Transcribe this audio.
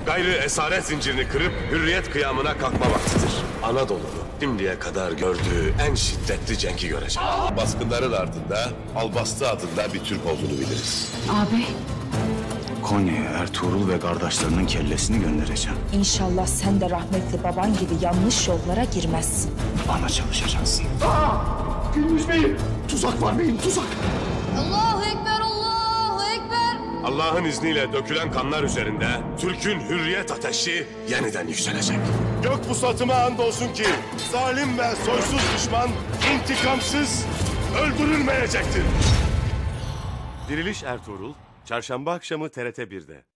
Gayrı esaret zincirini kırıp hürriyet kıyamına kalkma vaktidir. Anadolu'nun şimdiye kadar gördüğü en şiddetli cengi görecek. Baskınların ardında Albastı adında bir Türk olduğunu biliriz. Abi. Konya'ya Ertuğrul ve kardeşlerinin kellesini göndereceğim. İnşallah sen de rahmetli baban gibi yanlış yollara girmezsin. Bana çalışacaksın. Gülmüş Bey'im! Tuzak var beyim, tuzak! Allahu Ekber, Allahu Ekber. Allah'ın izniyle dökülen kanlar üzerinde Türk'ün hürriyet ateşi yeniden yükselecek. Gök pusatıma andolsun ki zalim ve soysuz düşman intikamsız öldürülmeyecektir. Diriliş Ertuğrul, Çarşamba akşamı TRT 1'de.